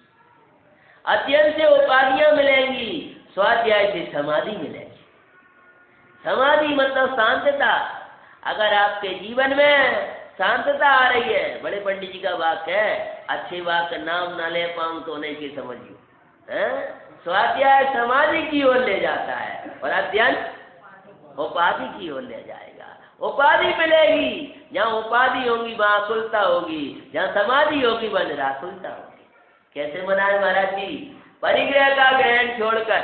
है। अध्ययन से उपाधियां मिलेंगी, स्वाध्याय से समाधि मिलेगी। समाधि मतलब शांतता। अगर आपके जीवन में शांतता आ रही है, बड़े पंडित जी का वाक्य है, अच्छे वाक्य नाम ना ले पाऊं तो नहीं की समझियो, स्वाध्याय समाधि की ओर ले जाता है और अध्ययन उपाधि की ओर ले जाएगा। उपाधि मिलेगी, जहाँ उपाधि होगी वहाँ आकुलता होगी, जहाँ समाधि होगी वहाँ निराकुलता होगी। कैसे मनाए महाराज जी? परिग्रह का ग्रहण छोड़कर,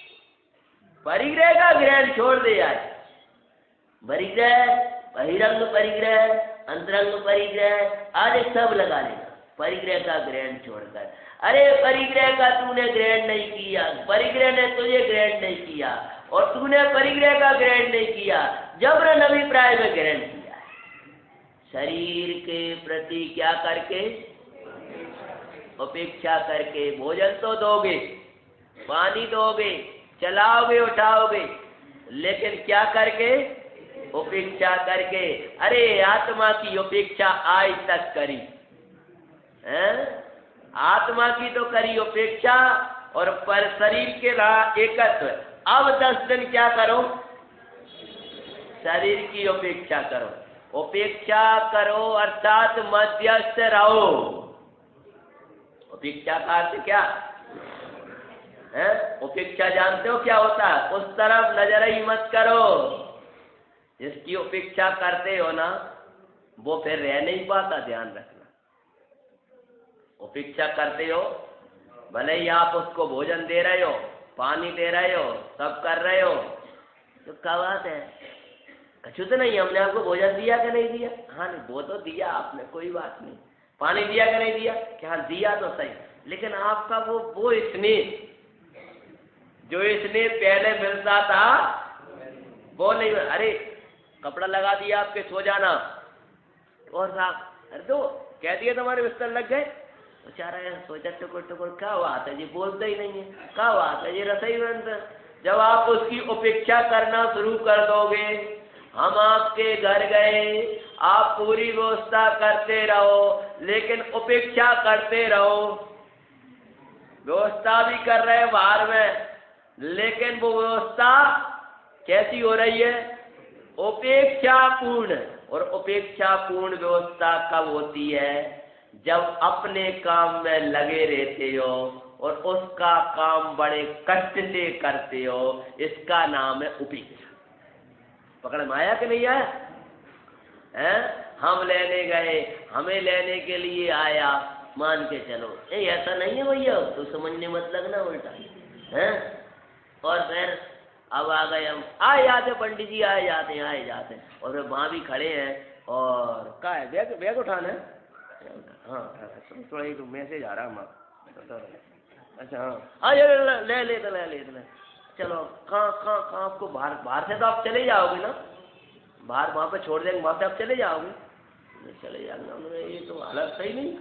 परिग्रह का ग्रहण छोड़ दे आज। परिग्रह, बहिरंग परिग्रह, अंतरंग परिग्रह आदि सब लगा लेना, परिग्रह का ग्रहण छोड़कर। अरे परिग्रह का तूने ग्रहण नहीं किया, परिग्रह ने तुझे ग्रहण नहीं किया, और तूने परिग्रह का ग्रहण नहीं किया, जबरन अभिप्राय में ग्रहण किया है। शरीर के प्रति क्या करके? उपेक्षा करके। भोजन तो दोगे, पानी दोगे, चलाओगे, उठाओगे, लेकिन क्या करके? उपेक्षा करके। अरे आत्मा की उपेक्षा आज तक करी है? आत्मा की तो करी उपेक्षा, और पर शरीर के रहा एकत्व। अब दस दिन क्या करो? शरीर की उपेक्षा करो। उपेक्षा करो अर्थात मध्यस्थ रहो। उपेक्षा का अर्थ क्या है? उपेक्षा जानते हो क्या होता है? उस तरफ नजर ही मत करो। जिसकी उपेक्षा करते हो ना, वो फिर रह नहीं पाता, ध्यान रखना। उपेक्षा करते हो, भले ही आप उसको भोजन दे रहे हो, पानी दे रहे हो, सब कर रहे हो, तो क्या बात है? कछु तो नहीं, हमने आपको भोजन दिया कि नहीं दिया? हाँ नहीं, वो तो दिया आपने, कोई बात नहीं। पानी दिया कि नहीं दिया? कि हाँ दिया तो सही, लेकिन आपका वो वो स्नेह, जो स्नेह पहले मिलता था वो नहीं। अरे कपड़ा लगा दिया आपके, सो जाना, और साहब अरे तो कह दिया तुम्हारे बिस्तर लग गए, बेचारा यार सोचा टुकुर टुकुर क्या बात है जी, बोलता ही नहीं है, क्या बात है जी, रसोई बंद। जब आप उसकी उपेक्षा करना शुरू कर दोगे, हम आपके घर गए, आप पूरी व्यवस्था करते रहो, लेकिन उपेक्षा करते रहो। व्यवस्था भी कर रहे हैं बाहर में, लेकिन वो व्यवस्था कैसी हो रही है? उपेक्षा पूर्ण। और उपेक्षा पूर्ण व्यवस्था कब होती है? जब अपने काम में लगे रहते हो और उसका काम बड़े कष्ट से करते हो, इसका नाम है उपेक्षा। पकड़ में आया कि नहीं आया? हैं? हम लेने गए, हमें लेने के लिए आया, मान के चलो ए ऐसा नहीं है भैया, तो समझने मत लगना उल्टा है। और फिर अब आ गए हम, आए जाते पंडित जी, आए जाते हैं, आए जाते हैं, और फिर वहाँ भी खड़े हैं, और क्या है, बैग बैग उठाना है? हाँ थोड़ा एक मैसेज आ रहा है हमारा। अच्छा हाँ, आ ले ले ले ले ले ले चलो। कहाँ कहाँ कहाँ आपको बाहर बाहर से तो आप चले जाओगे ना, बाहर वहाँ पे छोड़ देंगे, वहाँ से आप चले जाओगे? चले जाऊंगा, ये तो हालत सही नहीं।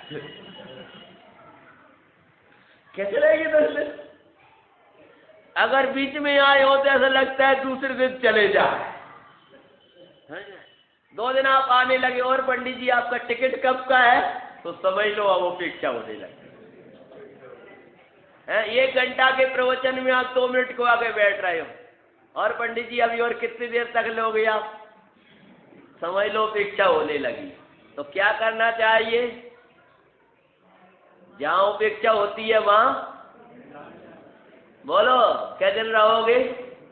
कैसे रहेगी दोस्त? अगर बीच में आए हो तो ऐसा लगता है दूसरे दिन चले जाए। दो दिन आप आने लगे और पंडित जी आपका टिकट कब का है, तो समझ लो अब उपेक्षा होने लगे। एक घंटा के प्रवचन में आप दो मिनट को आके बैठ रहे हो, और पंडित जी अभी और कितनी देर तक लोगे आप, समझ लो उपेक्षा होने लगी। तो क्या करना चाहिए? जहां उपेक्षा होती है वहां बोलो कै दिन रहोगे?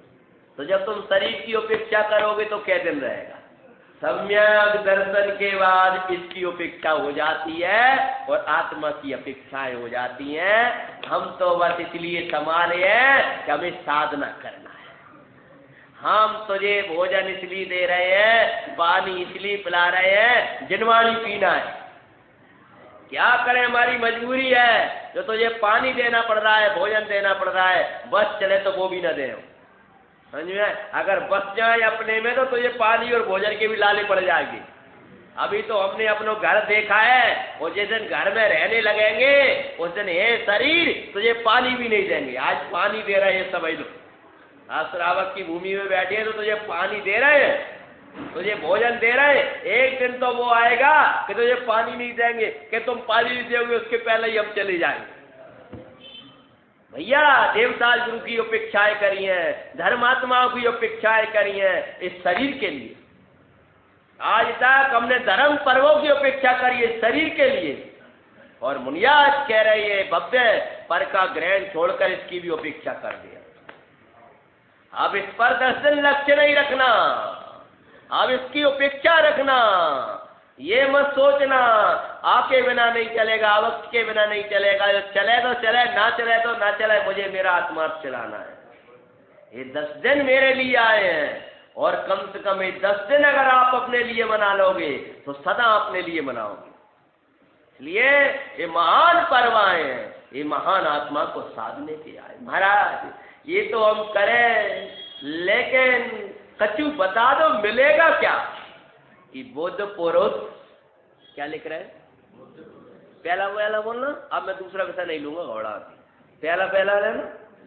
तो जब तुम शरीर की उपेक्षा करोगे तो कै दिन रहेगा? सम्यक दर्शन के बाद इसकी उपेक्षा हो जाती है और आत्मा की अपेक्षाएं हो जाती हैं। हम तो बस इसलिए संभाले हैं कि हमें साधना करना है। हम तुझे भोजन इसलिए दे रहे हैं, पानी इसलिए पिला रहे हैं, जिनवाणी पीना है। क्या करें, हमारी मजबूरी है। जो तुझे पानी देना पड़ रहा है, भोजन देना पड़ रहा है, बस चले तो वो भी न दे। समझ में? अगर बस जाए अपने में तो तुझे पानी और भोजन के भी लाले पड़ जाएंगे। अभी तो हमने अपनो घर देखा है, और जिस दिन घर में रहने लगेंगे उस दिन हे शरीर तुझे पानी भी नहीं देंगे। आज पानी दे रहे हैं सभी लोग, आज श्रावक की भूमि में बैठे हैं तो तुझे पानी दे रहे हैं, तुझे भोजन दे रहे हैं। एक दिन तो वो आएगा कि तुझे पानी नहीं देंगे, कि तुम पानी नहीं दोगे उसके पहले ही हम चले जाएंगे। भैया देवता गुरु की उपेक्षाएं करी हैं, धर्मात्माओं की उपेक्षाएं करी हैं इस शरीर के लिए। आज तक हमने धर्म पर्वों की उपेक्षा करी है शरीर के लिए, और मुनियाज कह रही है भव्य पर का ग्रहण छोड़कर इसकी भी उपेक्षा कर दिया। अब इस पर दर्शन लक्ष्य नहीं रखना, अब इसकी उपेक्षा रखना। ये मत सोचना आपके बिना नहीं चलेगा, वक्त के बिना नहीं चलेगा। जो चले तो चले, ना चले तो ना चले, मुझे मेरा आत्मा चलाना है। ये दस दिन मेरे लिए आए हैं, और कम से कम ये दस दिन अगर आप अपने लिए मना लोगे तो सदा अपने लिए मनाओगे। इसलिए ये महान पर्व आए हैं, ये महान आत्मा को साधने के आए। महाराज ये तो हम करें, लेकिन कछु बता दो मिलेगा क्या? कि बुद्ध पुरुष क्या लिख रहे हैं? पहला पहला बोलना, अब मैं दूसरा विषय नहीं लूंगा घोड़ा। पहला पहला रहना,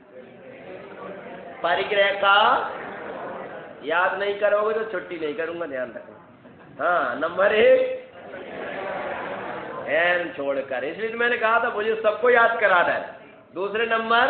परिग्रह का याद नहीं करोगे तो छुट्टी नहीं करूंगा, ध्यान रखना। हाँ, नंबर एक एन छोड़कर, इसलिए तो मैंने कहा था मुझे सबको याद कराना है। दूसरे नंबर,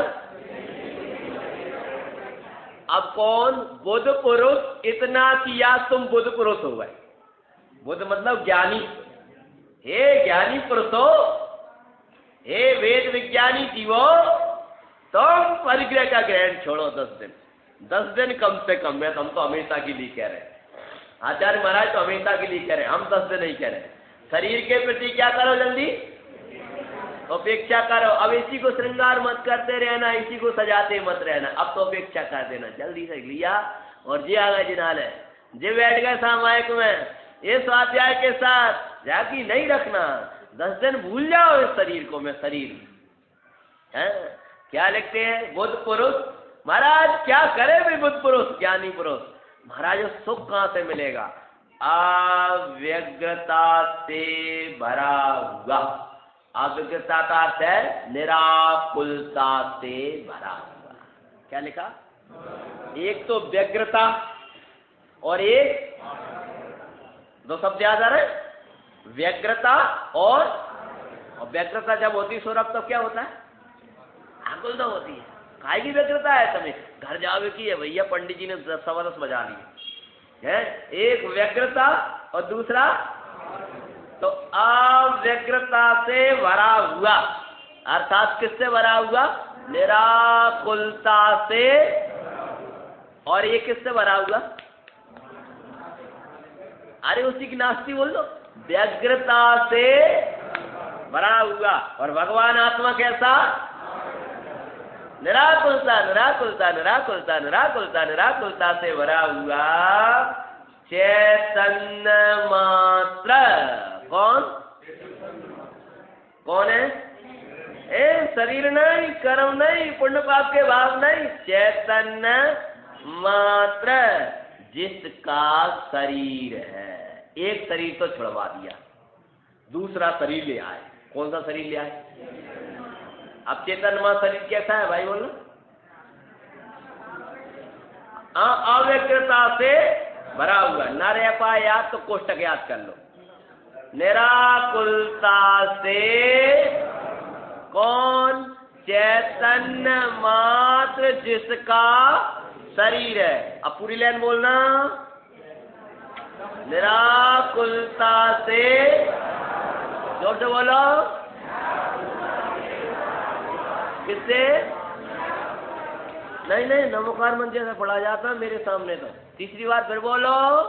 अब कौन? बुद्ध पुरुष। इतना किया तुम बुद्ध पुरुष हो गए। बुद्ध मतलब ज्ञानी। हे ज्ञानी पुरुषो, हे वेद विज्ञानी जीवो, तुम परिग्रह का ग्रहण छोड़ो दस दिन। दस दिन कम से कम है, हम तो हमेशा के लिए कह रहे हैं। आचार्य महाराज तो हमेशा के लिए कह रहे हैं, हम दस दिन नहीं कह रहे। शरीर के प्रति क्या करो? जल्दी उपेक्षा करो। अब इसी को श्रृंगार मत करते रहना, इसी को सजाते मत रहना। अब तो उपेक्षा कर देना, जल्दी से लिया और जी आ गए जिनाले, जी बैठ गए सामायिक में ये स्वाध्याय के साथ। जाकी नहीं रखना, दस दिन भूल जाओ इस शरीर को। मैं शरीर है क्या लिखते हैं? बुद्ध पुरुष। महाराज क्या करे भी बुद्ध पुरुष, ज्ञानी पुरुष? महाराज सुख कहां से मिलेगा? अव्यग्रता से भरा हुआ। अव्यग्रता का अर्थ है निराकुलता से भरा हुआ। क्या लिखा? एक तो व्यग्रता और एक, दो शब्द याद आ रहे, व्यग्रता और, और व्यग्रता जब होती सौरभ तो क्या होता है? आकुलता होती है। काय की व्यग्रता है? तुम्हें घर जावे की है भैया, पंडित जी ने दस सवा दस बजा लिए है। एक व्यग्रता और दूसरा तो अव्यग्रता से भरा हुआ, अर्थात किससे भरा हुआ? निराकुलता से। और ये किससे भरा हुआ? अरे उसी की नास्ती बोल दो, व्यग्रता से भरा हुआ। और भगवान आत्मा कैसा? निराकुलता, निराकुलता, निराकुलता, निराकुलता, निराकुलता से भरा हुआ चैतन्य मात्र। कौन कौन है? ए शरीर नहीं, कर्म नहीं, पुण्य पाप के भाव नहीं, चैतन्य मात्र जिसका शरीर है। एक शरीर तो छुड़वा दिया, दूसरा शरीर ले आए। कौन सा शरीर ले आए? अब चेतन मां शरीर कैसा है भाई बोलो? अव्यग्रता से भरा हुआ। न रह पाए याद तो कोष्टक याद कर लो। निराकुलता से कौन? चैतन्य मात्र जिसका शरीर है। अब पूरी लाइन बोलना, निराकुलता से, जोर से बोलो, किससे? नहीं नहीं, नमोकार मंत्र जैसा पढ़ा जाता मेरे सामने तो। तीसरी बार फिर बोलो।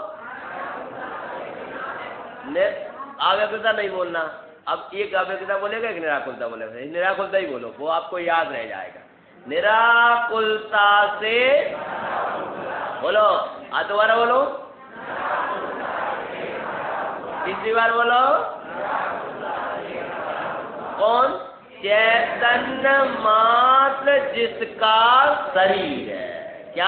अव्यक्तता नहीं बोलना। अब एक अव्यक्तता बोलेगा, एक निराकुलता बोलेगा। निराकुलता ही बोलो, वो आपको याद रह जाएगा। निराकुलता से बोलो। आ दोबारा बोलो। तीसरी बार बोलो। कौन? चैतन्य मात्र जिसका शरीर है। क्या?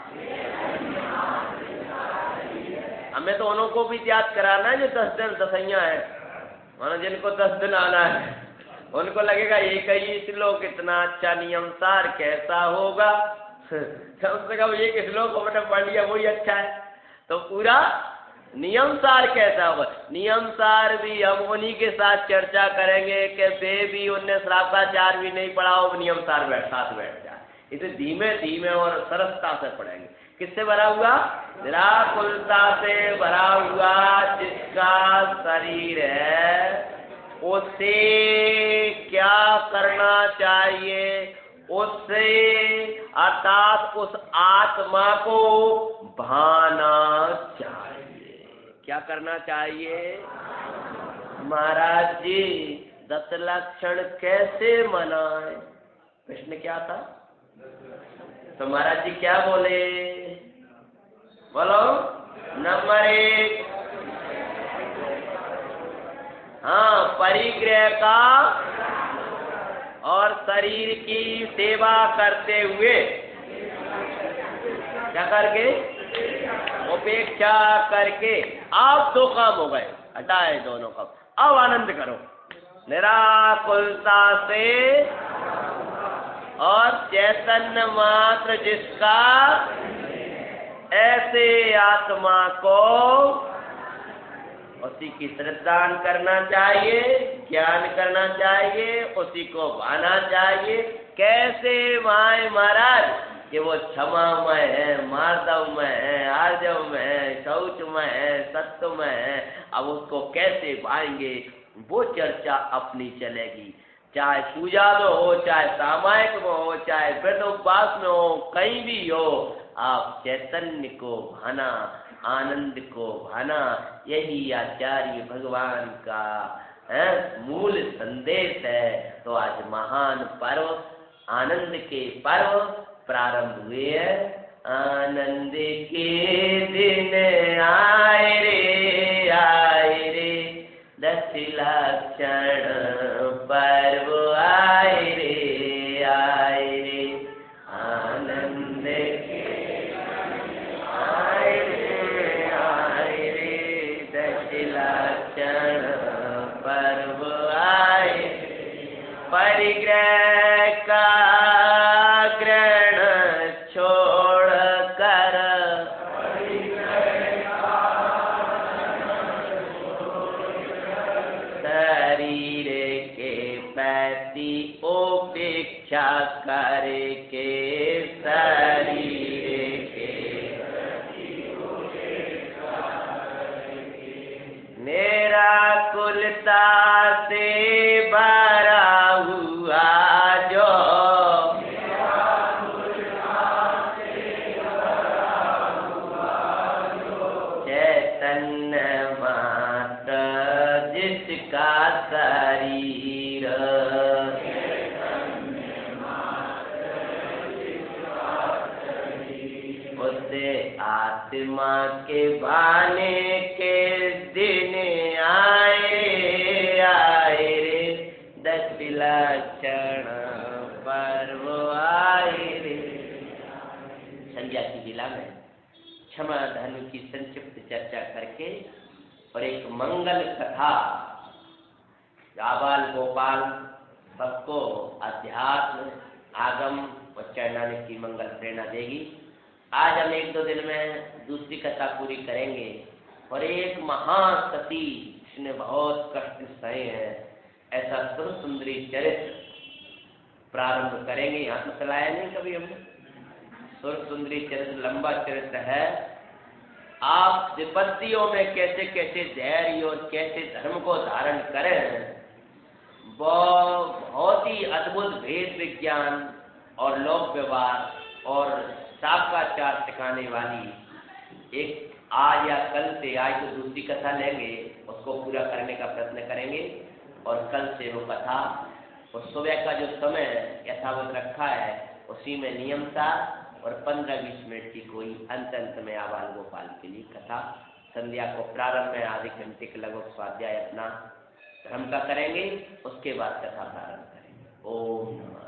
हमें तो उनको भी याद कराना है जो दस दिन दसैया है, मानो जिनको दस दिन आना है। उनको लगेगा एक ही श्लोक इतना अच्छा नियम सार कैसा होगा। कम से कम एक श्लोक हमने पढ़ लिया वही अच्छा है। तो पूरा नियम सार कैसा होगा, नियम सार भी हम उन्हीं के साथ चर्चा करेंगे कि वे भी उनने श्रावकाचार भी नहीं पढ़ा हो, नियम सार बैठ साथ बैठ जाए। इसे धीमे धीमे और सरसता से पढ़ेंगे। किससे भरा हुआ? निराकुलता से भरा हुआ जिसका शरीर है। उसे क्या करना चाहिए? उससे अर्थात उस आत्मा को भाना चाहिए। क्या करना चाहिए? महाराज जी दस लक्षण कैसे मनाए? प्रश्न क्या था? तो महाराज जी क्या बोले? बोलो। नंबर एक, हाँ, परिग्रह का और शरीर की सेवा करते हुए, क्या करके? उपेक्षा करके। आप दो काम हो गए, हटाए दोनों काम। अब आनंद करो। निराकुलता से और चैतन्य मात्र जिसका, ऐसे आत्मा को उसी की श्रद्धा करना चाहिए, ज्ञान करना चाहिए, उसी को भाना चाहिए। कैसे भाए महाराज? कि वो क्षमामय है, मार्दवमय है, आर्जवमय है, शौचमय है, सत्यमय है। अब उसको कैसे भाएंगे वो चर्चा अपनी चलेगी। चाहे पूजा में हो, चाहे सामायिक में हो, चाहे व्रत उपवास में हो, कहीं भी हो, आप चैतन्य को भाना, आनंद को भाना। यही आचार्य भगवान का है मूल संदेश है। तो आज महान पर्व आनंद के पर्व प्रारंभ हुए हैं। आनंद के दिन आए रे, आए रे, दस लक्षण पर्व आए रे, आए रे, आनंद के आए रे, आए रे, दस लक्षण पर्व आए। परिग्रह का ग्रहण छोड़ कर, शरीर के प्रति उपेक्षा करके, शरीर के निराकुलता से भरा हुआ जो, चैतन्य मात्र जिसका शरीर, उसे आत्मा के भाने के दिन आए, आए रे, दस लक्षण पर्व आए रे। संध्या की जिला में क्षमा धनु की संक्षिप्त चर्चा करके और एक मंगल कथा आबाल गोपाल सबको अध्यात्म आगम और चरणाने की मंगल प्रेरणा देगी। आज हम एक दो दिन में दूसरी कथा पूरी करेंगे और एक महासती जिसने बहुत कष्ट सहे हैं ऐसा सुर सुंदरी चरित्र प्रारंभ करेंगे। यहाँ तो चलाया नहीं कभी हमने। सुर सुंदरी चरित्र लंबा चरित्र है। आप विपत्तियों में कैसे कैसे धैर्य और कैसे धर्म को धारण करें, वो बहुत ही अद्भुत भेद विज्ञान और लोक व्यवहार और शाकाचार सिखाने वाली एक आज या कल से, आज तो दूसरी कथा लेंगे, उसको पूरा करने का प्रयत्न करेंगे और कल से वो कथा, और सुबह का जो समय यथावत रखा है उसी में नियम था, और पंद्रह बीस मिनट की कोई अंत अंत में आबाल गोपाल के लिए कथा। संध्या को प्रारंभ में आधे घंटे के लगभग स्वाध्याय अपना धर्म का करेंगे, उसके बाद कथा प्रारंभ करेंगे। ओम नमः।